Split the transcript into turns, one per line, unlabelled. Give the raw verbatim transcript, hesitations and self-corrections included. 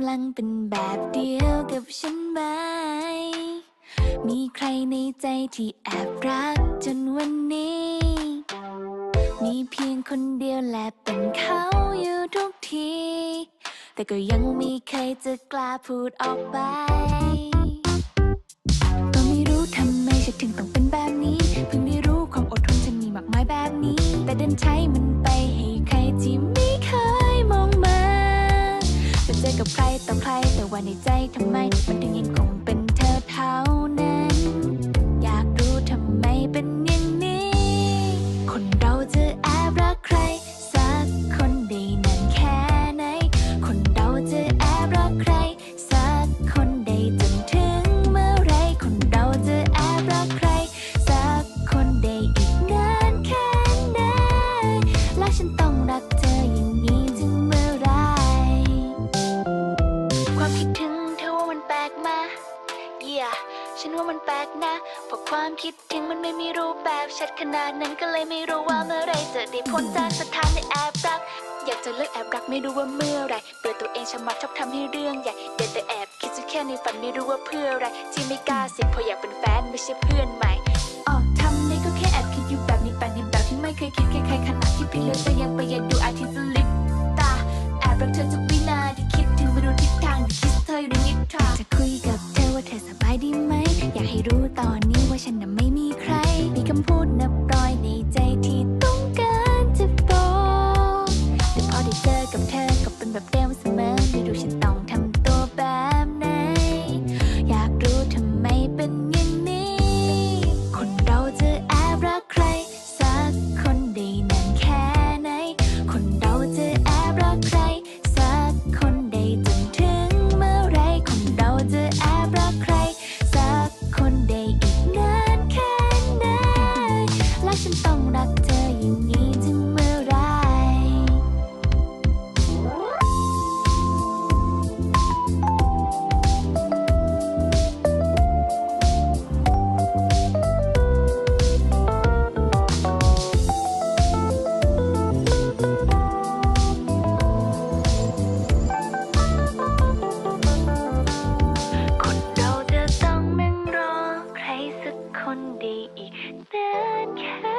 ลังเป็นแบบเดียวกับฉันไหมมีใครในใจที่แอบรักจนวันนี้มีเพียงคนเดียวและเป็นเขาอยู่ทุกทีแต่ก็ยังไม่เคยจะกล้าพูดออกไปก็ไม่รู้ทำไมฉันถึงต้องเป็นแบบนี้เพิ่งได้รู้ความอดทนฉันมีมากมายแบบนี้แต่เดินใช้มันไปให้ใครที่ไม่เคยมองมาจะเจอกับใครต่อใครแต่ว่าในใจทำไมมันถึงยังคงเป็นเธอเท่านั้นอยากรู้ทำไมเป็นอย่างนี้คนเราจะแอบรักใครสักคนได้นานแค่ไหนคนเราจะแอบรักใครสักคนได้จนถึงเมื่อไรคนเราจะแอบรักใครสักคนได้อีกนานแค่ไหนและฉันต้องรักเธออย่างนี้ถึงเมื่อไรความคิดถึงเธอว่ามันแปลกมา yeah ฉันว่ามันแปลกนะเพราะความคิดถึงมันไม่มีรูปแบบชัดขนาดนั้นก็เลยไม่รู้ว่าเมื่อไรจะได้พ้นจากสถานะแอบรักอยากจะเลิกแอบรักไม่รู้ว่าเมื่อไรเบื่อตัวเองชะมัดชอบทำให้เรื่องใหญ่เดี๋ยวแต่แอบคิดจะแค่ในฝันไม่รู้ว่าเพื่ออะไรที่ไม่กล้าเสี่ยงเพราะอยากเป็นแฟนไม่ใช่เพื่อนใหม่อ๋อทำได้ก็แค่แอบคิดอยู่แบบนี้แบบนี้แบบที่ไม่เคยคิดใครๆขนาดที่พี่เลือกแต่ยังประหยัดดูอาทิตย์จะลิบตาแอบรักเธอทุกวินาทีคิดถึงไม่รู้ทิศทางที่คิดเธออยู่ในนิทราจะคุยกับเธอว่าเธอสบายดีไหมอยากให้รู้ตอนนี้ว่าฉันน่ะไม่มีใครมีคำพูดนับร้อยในใจที่ต้องการจะบอกแต่พอได้เจอกับเธอก็เป็นแบบเดิมเสมอไม่รู้ฉันต้องทำตัวแบบไหนอยากรู้ทำไมเป็นอย่างนี้คนเราจะแอบรักใครสักคนได้นานแค่ไหนคนเราจะแอบรักใครสักคนได้จนถึงเมื่อไรคนเราจะแอบรักใครสักคนได้อีกนานแค่ไหนและฉันต้องรักเธออย่างนี้ถึงเมื่อไรคนเราจะต้องนั่งรอใครสักคนได้อีกนานแค่